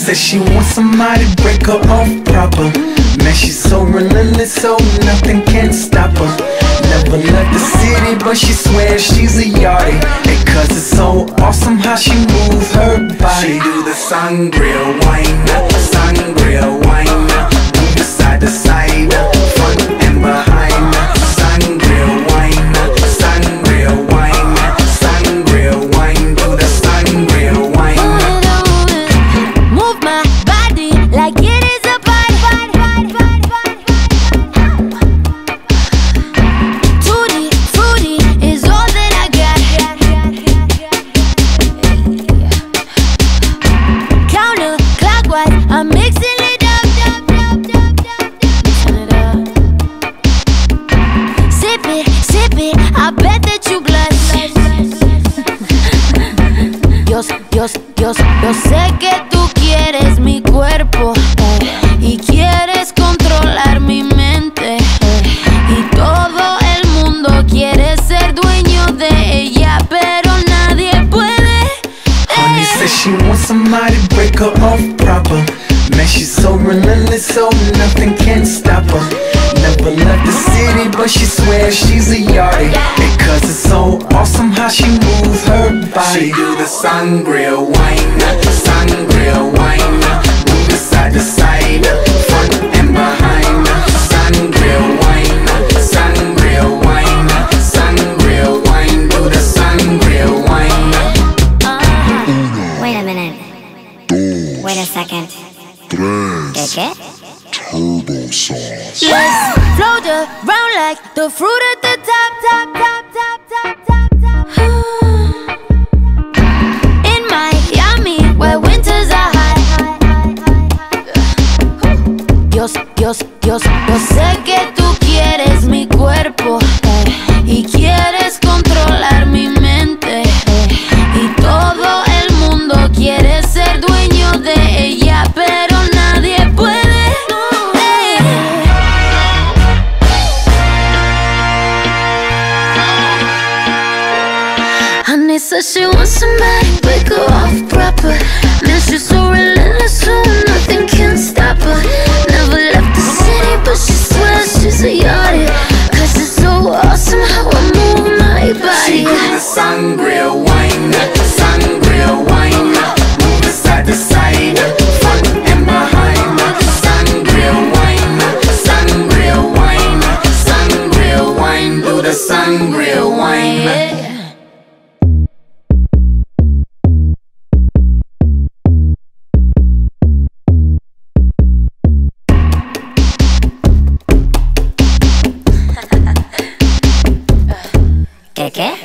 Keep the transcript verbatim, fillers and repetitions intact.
says she wants somebody to break her off proper. Man, she's so relentless, so nothing can stop her. Never left the city, but she swears she's a yardie. And cause it's so awesome how she moves her body. She do the sangria wine, sangria wine, move the side to side, front and behind. Sangria wine, sangria wine, sangria wine, do the sangria wine. Move my body like it is a party. Tutti frutti is all that I got. Counterclockwise, I'm mixing it up, mixing it up. Sip it, sip it, I bet that you blush. Yo, yo, yo, yo sé que tú quieres mi cuerpo, eh, y quieres controlar mi mente, eh, y todo el mundo quiere ser dueño de ella, pero nadie puede. Honey says she wants somebody to break her off proper. Man, she's so relentless, so nothing can stop her. Never left the city, but she swears she's a yardie. And cause it's so awesome how she moves her body. She do the sangria wine, sangria wine, move the side to side, front and behind. Sangria wine, sangria wine, sangria wine, do the sangria wine. Wait a minute. Wait a second. ¿Qué qué? Turbo sauce. Let's float around like the fruit at the top, top, top, top, top, top, top. In Miami, where winters are high. Yo, yo, yo, yo sé que tú quieres mi cuerpo, eh, y quieres controlar mi mente, eh, y todo el mundo quiere ser dueño de ella, pero nadie puede. Honey says she wants somebody to break her off proper. Man, she's so relentless, so nothing can stop her. Never left the city, but she swears she's a yardie. Cause it's so awesome how I move my body. She do the sangria wine, sangria wine, move the side to side, front and behind. Sangria wine, sangria wine, sangria wine, do the sangria wine. Yeah. ¿Qué qué?